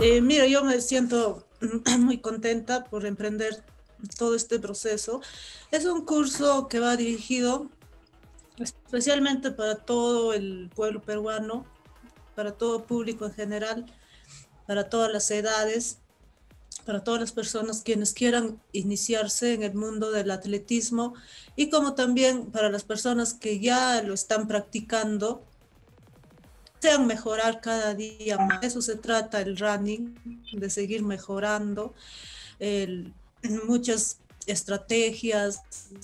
Mira, yo me siento muy contenta por emprender todo este proceso. Es un curso que va dirigido especialmente para todo el pueblo peruano, para todo público en general, para todas las edades, para todas las personas quienes quieran iniciarse en el mundo del atletismo y como también para las personas que ya lo están practicando, desean mejorar cada día más. Eso se trata el running, de seguir mejorando el, muchas estrategias,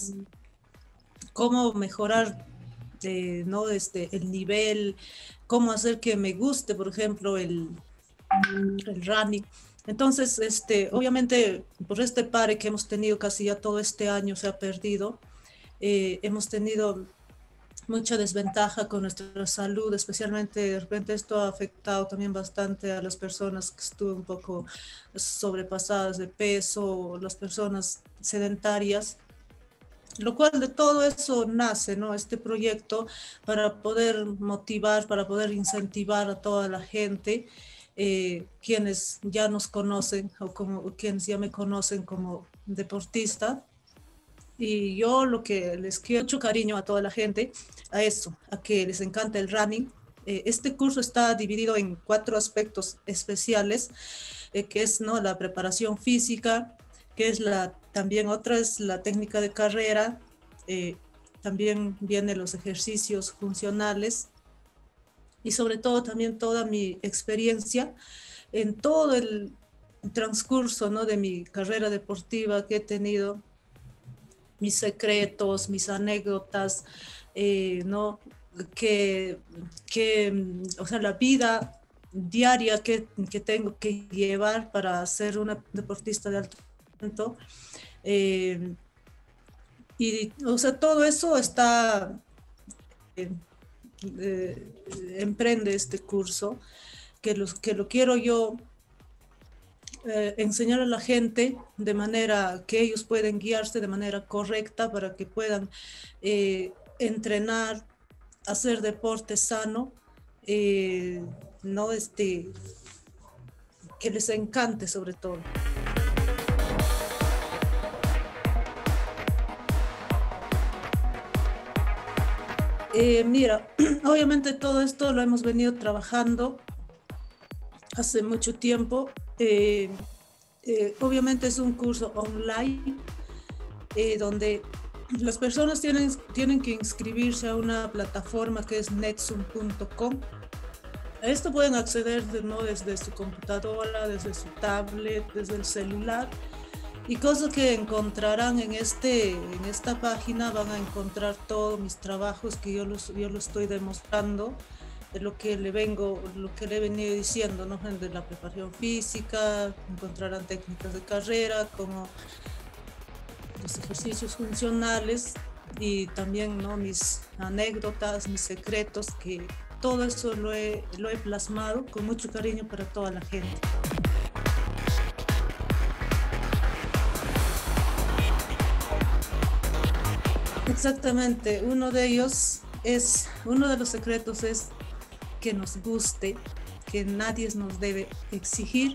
cómo mejorar ¿no? El nivel, cómo hacer que me guste, por ejemplo, el running. Entonces, obviamente, por este pare que hemos tenido casi ya todo este año se ha perdido, hemos tenido mucha desventaja con nuestra salud, especialmente de repente esto ha afectado también bastante a las personas que estuvieron un poco sobrepasadas de peso, las personas sedentarias, lo cual de todo eso nace, ¿no? Este proyecto para poder motivar, para poder incentivar a toda la gente, quienes ya nos conocen o quienes ya me conocen como deportista. Y yo lo que les quiero mucho cariño a toda la gente, a eso, a que les encanta el running. Este curso está dividido en 4 aspectos especiales, que es, ¿no?, la preparación física, que es también otra es la técnica de carrera, eh, también vienen los ejercicios funcionales y sobre todo también toda mi experiencia en todo el transcurso, ¿no?, de mi carrera deportiva que he tenido, mis secretos, mis anécdotas, ¿no? Que, o sea, la vida diaria que tengo que llevar para ser una deportista de alto rendimiento. Eh, y, o sea, todo eso está, eh, emprende este curso, que lo quiero yo enseñar a la gente de manera que ellos pueden guiarse de manera correcta para que puedan entrenar, hacer deporte sano, eh, no que les encante sobre todo. Mira, obviamente todo esto lo hemos venido trabajando hace mucho tiempo. Obviamente es un curso online donde las personas tienen que inscribirse a una plataforma que es netsum.com. A esto pueden acceder, ¿no?, desde su computadora, desde su tablet, desde el celular. Y cosas que encontrarán en esta página, van a encontrar todos mis trabajos que yo lo estoy demostrando, de lo que lo que le he venido diciendo, ¿no?, de la preparación física, encontrarán técnicas de carrera, como los ejercicios funcionales y también, ¿no?, mis anécdotas, mis secretos, que todo eso lo he plasmado con mucho cariño para toda la gente. Exactamente, uno de los secretos es que nos guste, que nadie nos debe exigir.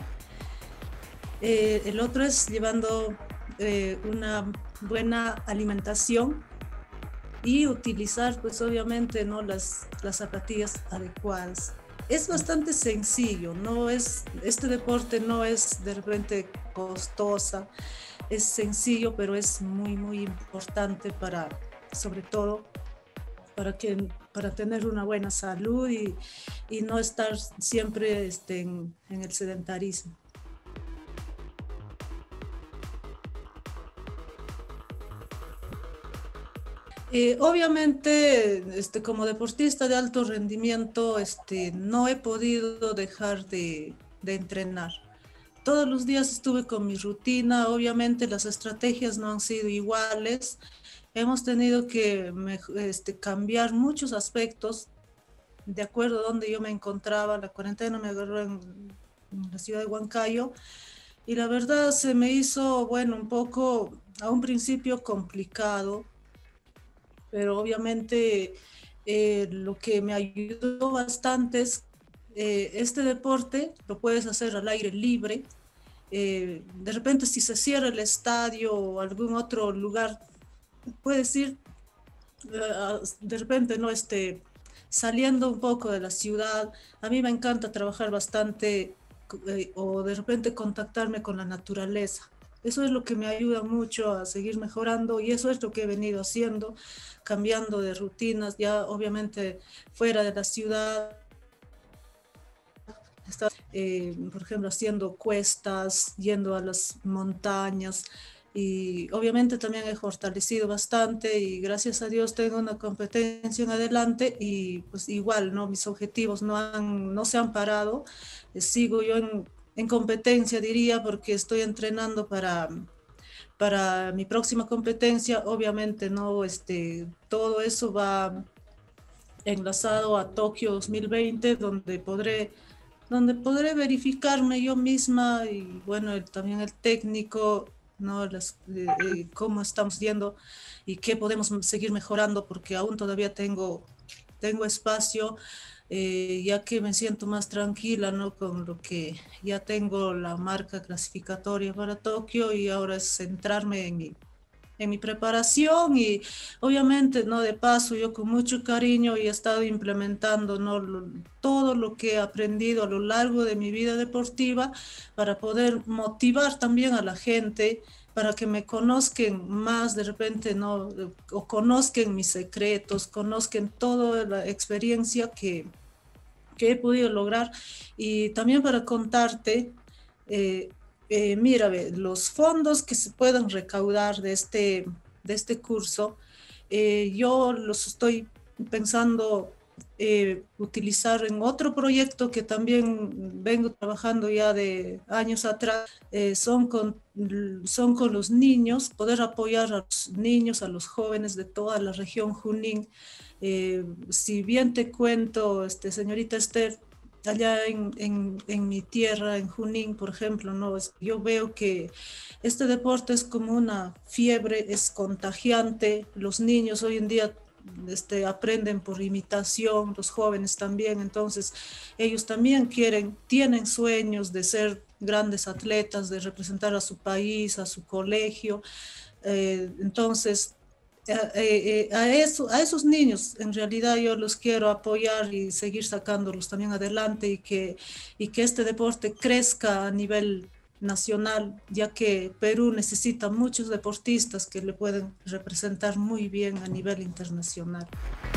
El otro es llevando una buena alimentación y utilizar, pues obviamente, ¿no?, las zapatillas adecuadas. Es bastante sencillo, este deporte no es de repente costosa, es sencillo, pero es muy, muy importante sobre todo, para tener una buena salud y no estar siempre en el sedentarismo. Obviamente, como deportista de alto rendimiento, no he podido dejar de entrenar. Todos los días estuve con mi rutina, obviamente las estrategias no han sido iguales, hemos tenido que cambiar muchos aspectos de acuerdo a donde yo me encontraba. La cuarentena me agarró en la ciudad de Huancayo y la verdad se me hizo, bueno, un poco a un principio complicado, pero obviamente lo que me ayudó bastante es este deporte lo puedes hacer al aire libre. De repente si se cierra el estadio o algún otro lugar, puedes ir de repente no saliendo un poco de la ciudad. A mí me encanta trabajar bastante o de repente contactarme con la naturaleza. Eso es lo que me ayuda mucho a seguir mejorando y eso es lo que he venido haciendo, cambiando de rutinas, ya obviamente fuera de la ciudad. Por ejemplo, haciendo cuestas, yendo a las montañas y obviamente también he fortalecido bastante y gracias a Dios tengo una competencia en adelante y pues igual, ¿no? Mis objetivos no se han parado, sigo yo en competencia, diría, porque estoy entrenando para mi próxima competencia, obviamente, ¿no? Todo eso va enlazado a Tokio 2020, donde podré verificarme yo misma y bueno, también el técnico, ¿no? Cómo estamos yendo y qué podemos seguir mejorando, porque aún todavía tengo espacio, ya que me siento más tranquila, ¿no? Con lo que ya tengo la marca clasificatoria para Tokio y ahora es centrarme en mi preparación y obviamente, ¿no? De paso, yo con mucho cariño he estado implementando, ¿no? Todo lo que he aprendido a lo largo de mi vida deportiva para poder motivar también a la gente, para que me conozcan más de repente, ¿no? O conozcan mis secretos, conozcan toda la experiencia que he podido lograr y también para contarte, eh, mira, ve, los fondos que se puedan recaudar de este curso, yo los estoy pensando utilizar en otro proyecto que también vengo trabajando ya de años atrás, son con los niños, poder apoyar a los niños, a los jóvenes de toda la región Junín. Si bien te cuento, señorita Esther, allá en mi tierra, en Junín, por ejemplo, ¿no? Yo veo que este deporte es como una fiebre, es contagiante. Los niños hoy en día aprenden por imitación, los jóvenes también, entonces ellos también tienen sueños de ser grandes atletas, de representar a su país, a su colegio. Entonces, a esos niños en realidad yo los quiero apoyar y seguir sacándolos también adelante y que este deporte crezca a nivel nacional, ya que Perú necesita muchos deportistas que le pueden representar muy bien a nivel internacional.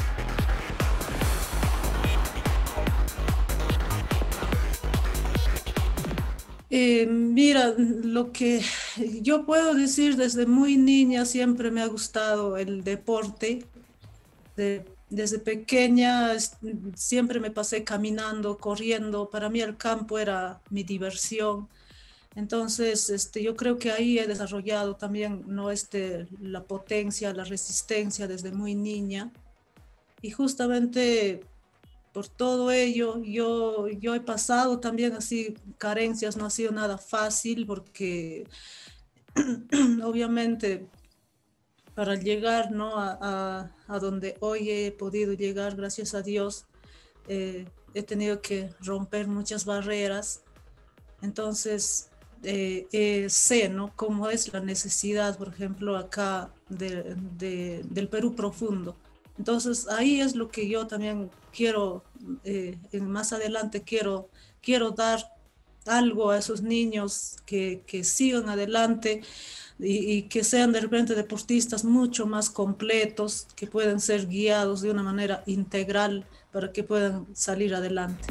Mira, lo que yo puedo decir desde muy niña siempre me ha gustado el deporte. Desde pequeña siempre me pasé caminando, corriendo. Para mí el campo era mi diversión. Entonces, yo creo que ahí he desarrollado también, ¿no? La potencia, la resistencia desde muy niña. Y justamente por todo ello, yo he pasado también así carencias, no ha sido nada fácil porque obviamente para llegar, ¿no? a donde hoy he podido llegar, gracias a Dios, he tenido que romper muchas barreras. Entonces, sé, ¿no? Cómo es la necesidad, por ejemplo, acá del Perú profundo. Entonces, ahí es lo que yo también quiero, más adelante quiero dar algo a esos niños que sigan adelante y que sean de repente deportistas mucho más completos, que puedan ser guiados de una manera integral para que puedan salir adelante.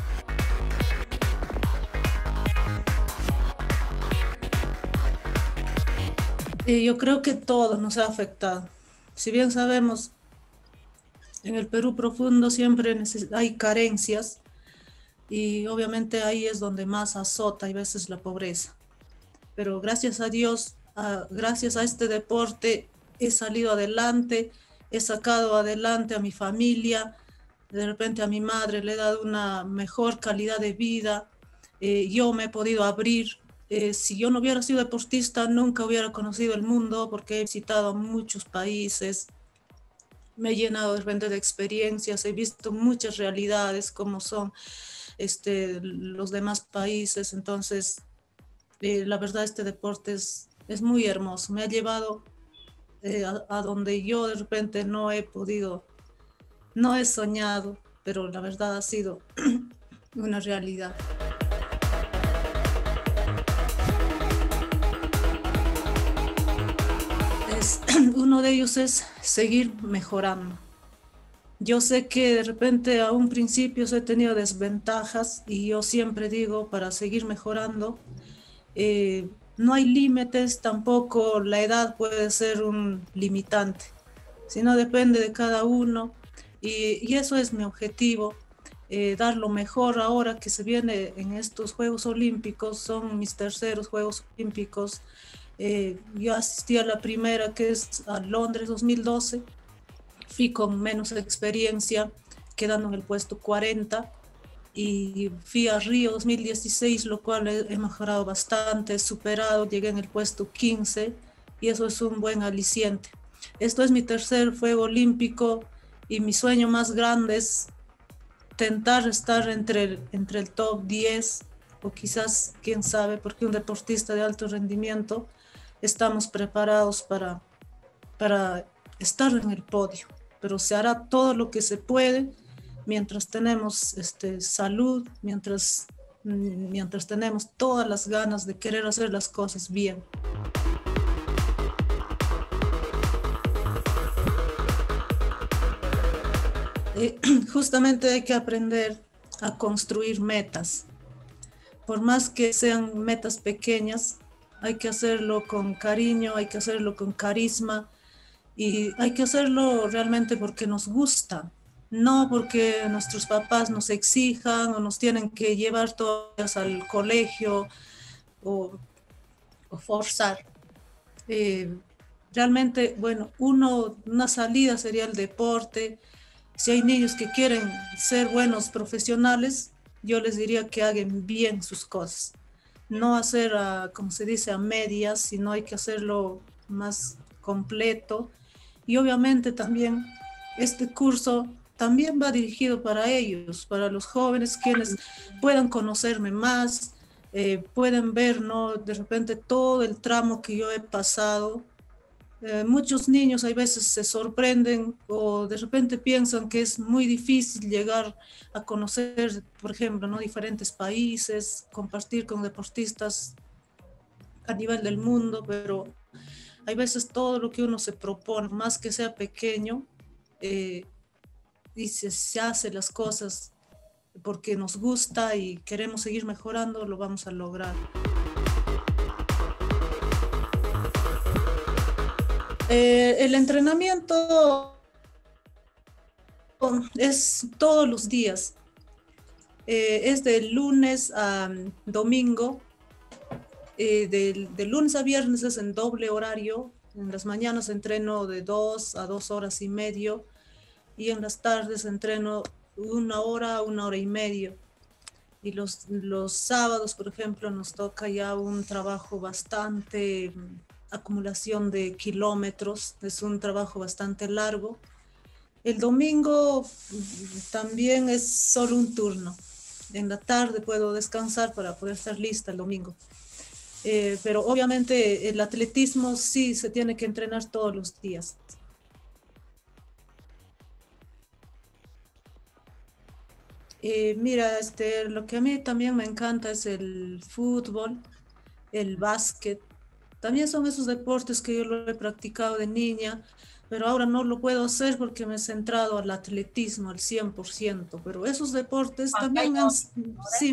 Yo creo que todo nos ha afectado. Si bien sabemos, en el Perú profundo siempre hay carencias y obviamente ahí es donde más azota y veces la pobreza. Pero gracias a Dios, gracias a este deporte, he salido adelante, he sacado adelante a mi familia, de repente a mi madre le he dado una mejor calidad de vida, yo me he podido abrir. Si yo no hubiera sido deportista, nunca hubiera conocido el mundo porque he visitado muchos países, me he llenado de repente de experiencias, he visto muchas realidades como son. los demás países. Entonces, la verdad, este deporte es muy hermoso. Me ha llevado a donde yo de repente no he podido, no he soñado, pero la verdad ha sido una realidad. Uno de ellos es seguir mejorando. Yo sé que de repente a un principio he tenido desventajas y yo siempre digo, para seguir mejorando, no hay límites, tampoco la edad puede ser un limitante, sino depende de cada uno y eso es mi objetivo, dar lo mejor ahora que se viene en estos Juegos Olímpicos. Son mis terceros Juegos Olímpicos. Yo asistí a la primera, que es a Londres 2012, fui con menos experiencia, quedando en el puesto 40, y fui a Río 2016, lo cual he mejorado bastante, he superado, llegué en el puesto 15, y eso es un buen aliciente. Esto es mi tercer Juego Olímpico y mi sueño más grande es intentar estar entre el top 10 o quizás, quién sabe, porque un deportista de alto rendimiento estamos preparados para estar en el podio, pero se hará todo lo que se puede mientras tenemos salud, mientras tenemos todas las ganas de querer hacer las cosas bien. Justamente hay que aprender a construir metas. Por más que sean metas pequeñas, hay que hacerlo con cariño, hay que hacerlo con carisma y hay que hacerlo realmente porque nos gusta, no porque nuestros papás nos exijan o nos tienen que llevar todas al colegio o forzar. Realmente, bueno, una salida sería el deporte. Si hay niños que quieren ser buenos profesionales, yo les diría que hagan bien sus cosas. No hacer, como se dice, a medias, sino hay que hacerlo más completo. Y obviamente también este curso también va dirigido para ellos, para los jóvenes, quienes puedan conocerme más, pueden ver, ¿no?, de repente todo el tramo que yo he pasado. Muchos niños a veces se sorprenden o de repente piensan que es muy difícil llegar a conocer, por ejemplo, ¿no?, diferentes países, compartir con deportistas a nivel del mundo, pero hay veces todo lo que uno se propone, más que sea pequeño, y se hace las cosas porque nos gusta y queremos seguir mejorando, lo vamos a lograr. El entrenamiento es todos los días, es de lunes a domingo, de lunes a viernes es en doble horario. En las mañanas entreno de 2 a 2 horas y medio y en las tardes entreno 1 hora a 1 hora y medio. Y los sábados, por ejemplo, nos toca ya un trabajo bastante, acumulación de kilómetros, es un trabajo bastante largo. El domingo también es solo un turno. En la tarde puedo descansar para poder estar lista el domingo. Pero obviamente el atletismo sí se tiene que entrenar todos los días. Mira, lo que a mí también me encanta es el fútbol, el básquet. También son esos deportes que yo lo he practicado de niña, pero ahora no lo puedo hacer porque me he centrado al atletismo al 100%. Pero esos deportes también sí,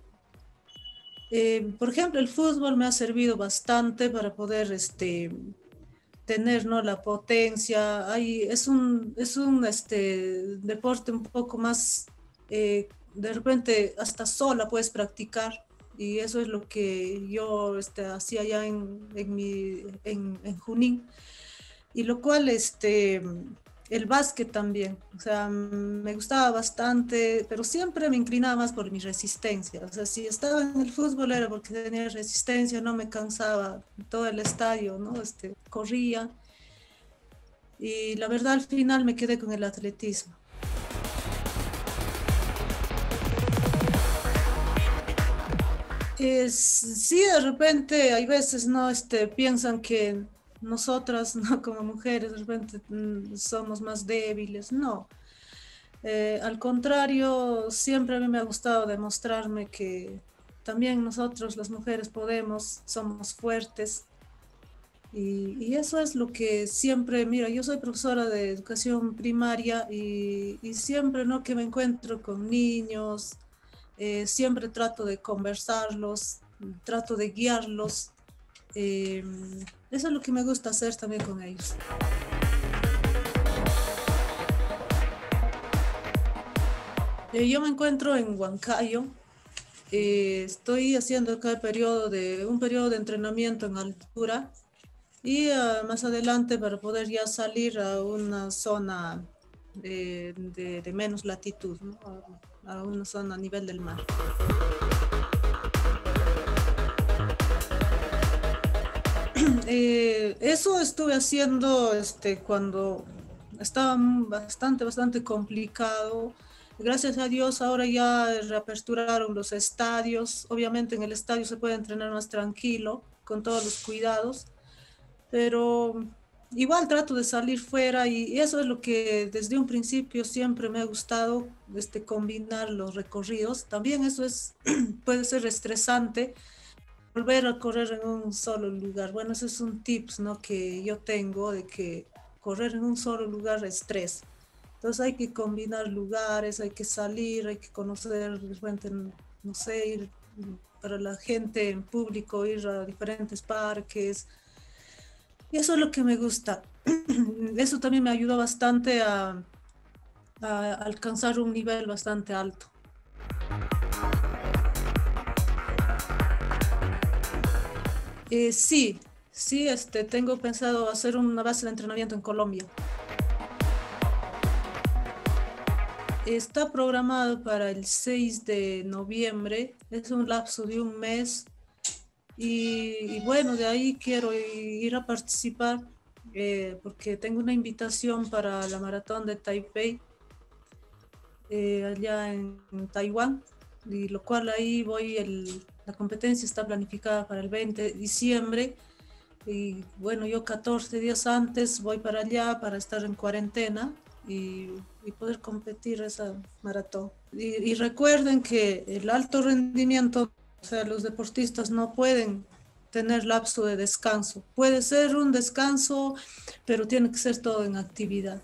por ejemplo, el fútbol me ha servido bastante para poder tener, ¿no?, la potencia. Es un deporte un poco más, de repente hasta sola puedes practicar, y eso es lo que yo hacía ya en Junín, y lo cual el básquet también, o sea, me gustaba bastante, pero siempre me inclinaba más por mi resistencia. O sea, si estaba en el fútbol era porque tenía resistencia, no me cansaba todo el estadio, ¿no? Corría, y la verdad al final me quedé con el atletismo. Sí, de repente hay veces, ¿no? Piensan que nosotras, ¿no? Como mujeres, de repente somos más débiles. No. Al contrario, siempre a mí me ha gustado demostrarme que también nosotros, las mujeres, podemos, somos fuertes. Y eso es lo que siempre, mira, yo soy profesora de educación primaria y siempre, ¿no? Que me encuentro con niños, siempre trato de conversarlos, trato de guiarlos. eh, Eso es lo que me gusta hacer también con ellos. Yo me encuentro en Huancayo. Estoy haciendo acá un periodo de entrenamiento en altura y más adelante para poder ya salir a una zona de menos latitud, ¿no? A una zona a nivel del mar. Eso estuve haciendo cuando estaba bastante complicado. Gracias a Dios ahora ya reaperturaron los estadios. Obviamente en el estadio se puede entrenar más tranquilo, con todos los cuidados, pero igual trato de salir fuera y eso es lo que desde un principio siempre me ha gustado, combinar los recorridos. También eso puede ser estresante volver a correr en un solo lugar. Bueno, ese es un tips, ¿no? Que yo tengo de que correr en un solo lugar es estrés. Entonces hay que combinar lugares, hay que salir, hay que conocer, de repente, no sé, ir para la gente en público, ir a diferentes parques. Y eso es lo que me gusta. Eso también me ayudó bastante a alcanzar un nivel bastante alto. Sí, sí, tengo pensado hacer una base de entrenamiento en Colombia. Está programado para el 6 de noviembre, es un lapso de un mes y bueno, de ahí quiero ir a participar porque tengo una invitación para la maratón de Taipei allá en Taiwán, y lo cual ahí la competencia está planificada para el 20 de diciembre. Y bueno, yo 14 días antes voy para allá para estar en cuarentena y poder competir esa maratón. Y recuerden que el alto rendimiento, o sea, los deportistas no pueden tener lapso de descanso. Puede ser un descanso, pero tiene que ser todo en actividad.